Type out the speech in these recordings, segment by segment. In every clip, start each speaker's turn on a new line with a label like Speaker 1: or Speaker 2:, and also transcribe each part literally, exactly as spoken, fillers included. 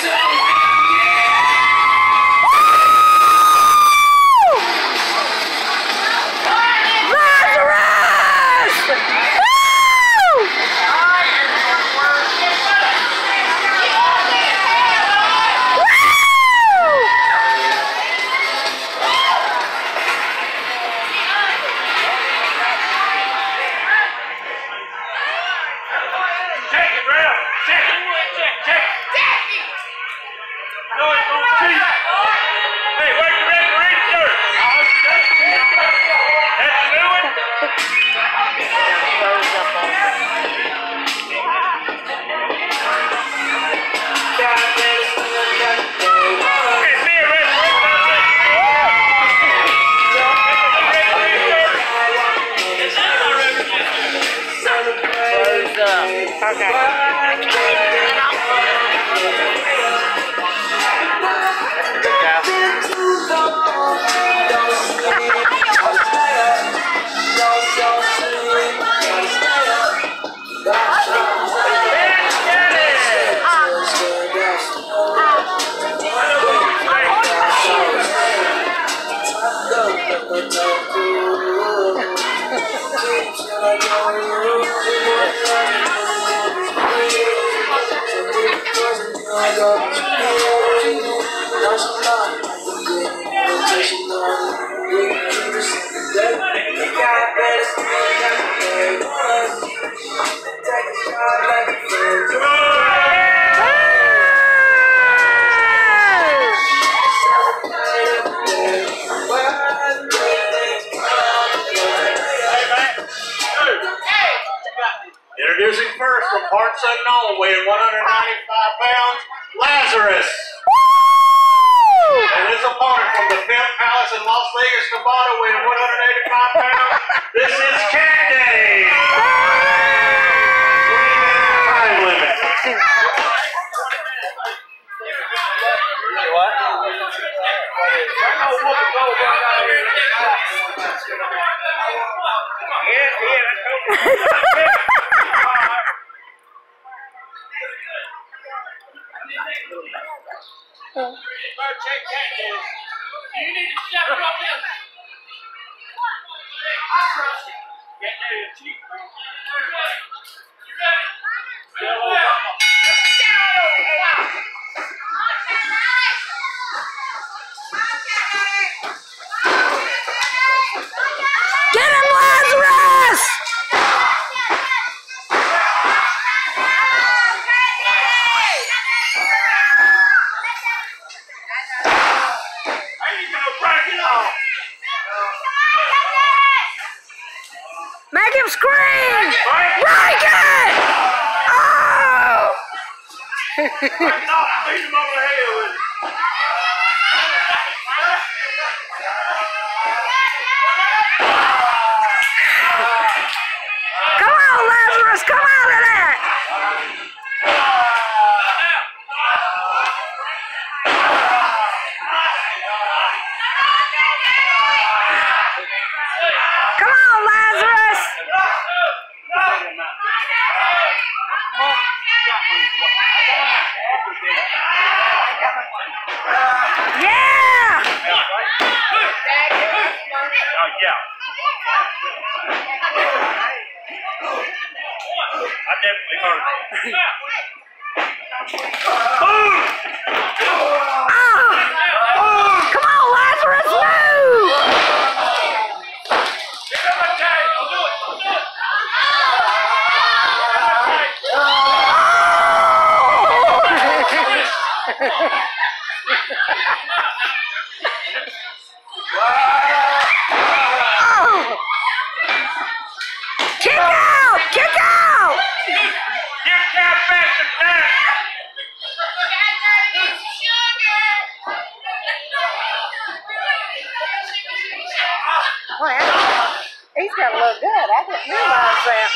Speaker 1: Introducing first from Park Sugnaw, weighing one hundred ninety-five pounds, Lazarus. Woo! And his opponent from the Pimp Palace in Las Vegas, Nevada, weighing one hundred eighty-five pounds, this is KAT DADDY. Time limit. What? Yeah, yeah.
Speaker 2: You need to step up in. I trust you. Get there, cheap. You ready? You ready?
Speaker 3: Get him, Lazarus! Make him scream! Break it! Oh! Come on, Lazarus! Come out of that! Come on, Lazarus! Yeah!
Speaker 1: Oh, yeah. I definitely heard it. Boom!
Speaker 3: Oh! Come on, Lazarus, move! Oh! Kick out! Kick out!
Speaker 1: Give KAT back the back!
Speaker 3: Well, he's got to look good. I didn't realize that.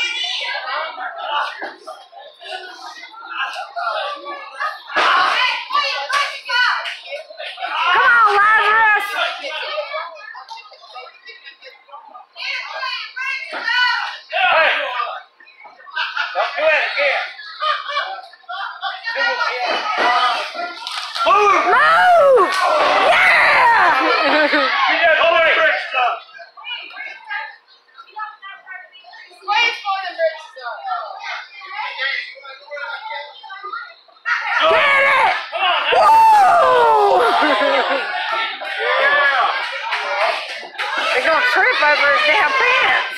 Speaker 3: Come on, Lazarus!
Speaker 1: Hey! Don't do it again! Do it again.
Speaker 2: Move!
Speaker 3: Move! Yeah!
Speaker 2: Get that whole trick stuff.
Speaker 4: Wait for the rich stuff.
Speaker 3: Get it!
Speaker 2: Come on, now.
Speaker 3: Woo!
Speaker 2: Yeah.
Speaker 3: They're gonna trip over his damn pants.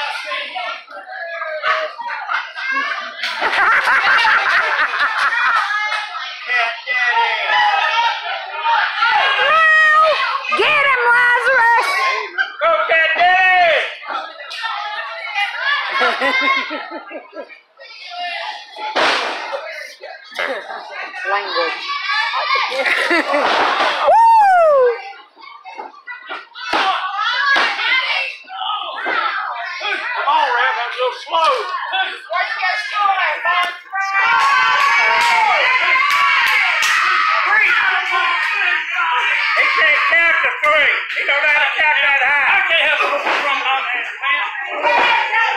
Speaker 2: Cat Daddy.
Speaker 3: Get him, Lazarus!
Speaker 2: Go, Cat Daddy.
Speaker 3: Language. Woo!
Speaker 2: Come on, Rev. That's a little slow.
Speaker 4: Where'd you get started, man?
Speaker 2: He can't count to three. He don't know how to count that high. I can't help it from on that, man.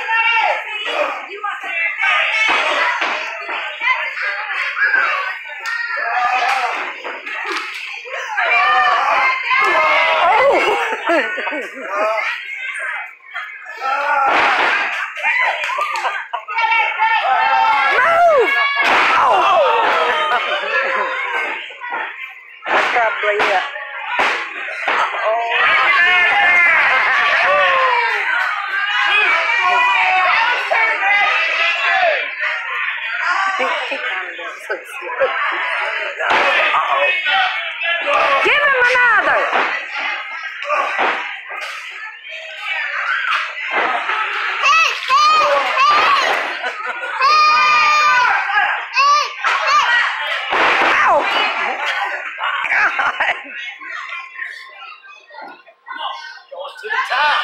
Speaker 3: Move! Oh! That's probably it. Give him another! Ow! God!
Speaker 2: To the top.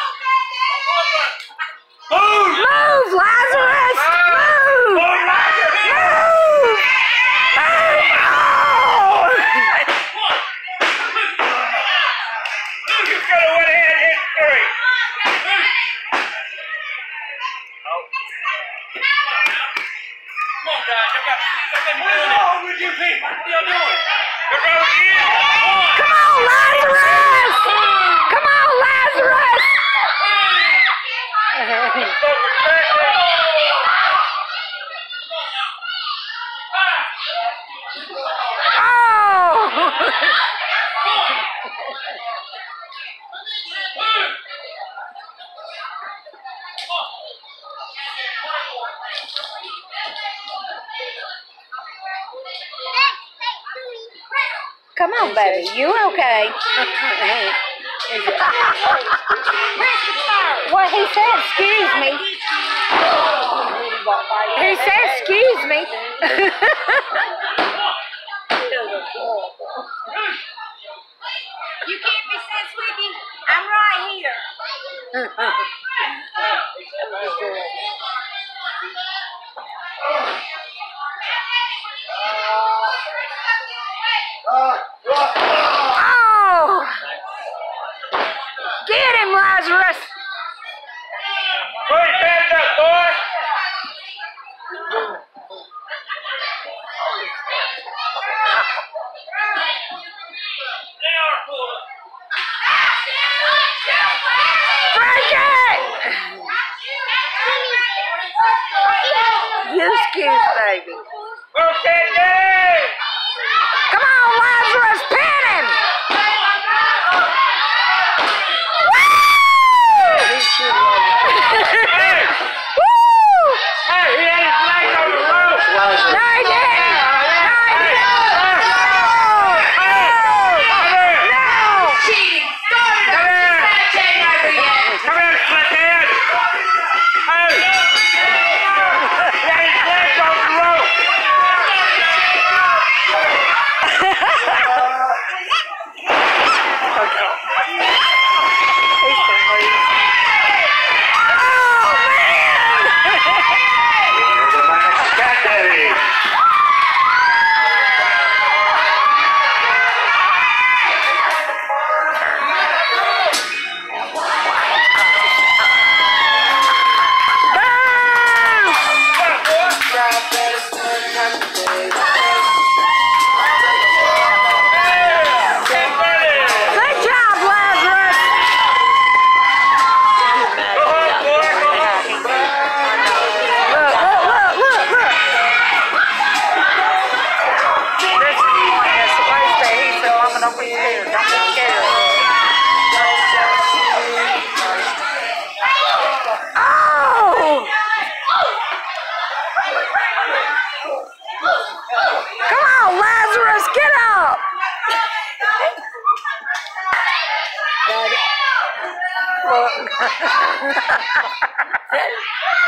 Speaker 2: Move!
Speaker 3: Move, Lazarus! Move!
Speaker 2: Move, Lazarus!
Speaker 3: Move! Move! Oh!
Speaker 2: You could have went ahead and hit three. Come on, guys. You got, you got What's wrong with you people? What are you doing? You're going in.
Speaker 3: Come on, Lazarus! Come on, Lazarus! Oh! Come on, baby. You okay? Well, he said, excuse me. He said, excuse me.
Speaker 4: You can't be said, sweetie. I'm right here.
Speaker 3: Oh! Get him, Lazarus!
Speaker 2: Put his hands up, boy. They are full of.
Speaker 3: Break it! You excuse, baby.
Speaker 2: Okay, Dave.
Speaker 3: Come on, Lazarus, pin him! Woo! Daddy. Look.